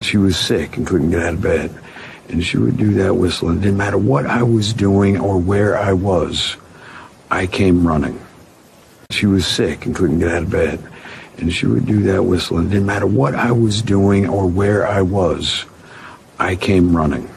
She was sick and couldn't get out of bed. And she would do that whistle. It didn't matter what I was doing or where I was, I came running. She was sick and couldn't get out of bed. And she would do that whistle. It didn't matter what I was doing or where I was, I came running.